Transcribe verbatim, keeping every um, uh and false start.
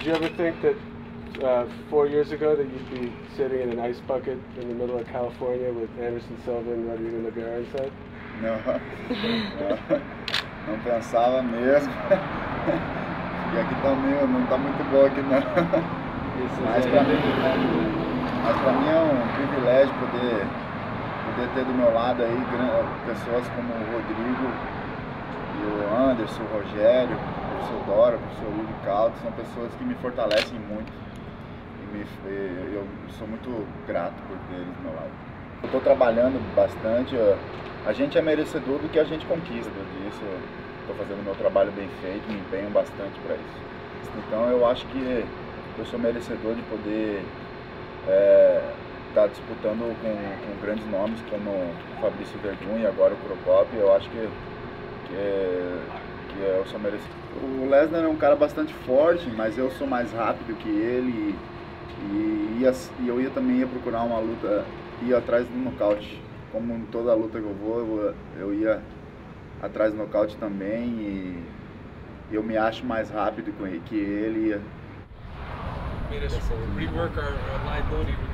you ever think that uh, four years ago that you'd be sitting in an ice bucket in the middle of California with Anderson Silva and Rodrigo Nogueira inside? Não, não, não pensava mesmo. E aqui também não está muito bom aqui não. Mas para mim, mas para mim é um privilégio poder, poder ter do meu lado aí pessoas como o Rodrigo e o Anderson, o Rogério, o professor Dora, o professor Yuri Caldo, são pessoas que me fortalecem muito e me, eu sou muito grato por ter eles do meu lado. Eu estou trabalhando bastante, a gente é merecedor do que a gente conquista, disso estou fazendo meu trabalho bem feito, me empenho bastante para isso. Então eu acho que eu sou merecedor de poder estar é, tá disputando com, com grandes nomes como o Fabrício Verdun e agora o Procópio. Eu acho que, que, é, que eu sou merecedor. O Lesnar é um cara bastante forte, mas eu sou mais rápido que ele e, ia, e eu ia também ia procurar uma luta, ia atrás do nocaute. Como em toda luta que eu vou, eu, eu ia atrás do nocaute também e eu me acho mais rápido que ele. Made us rework our uh, liability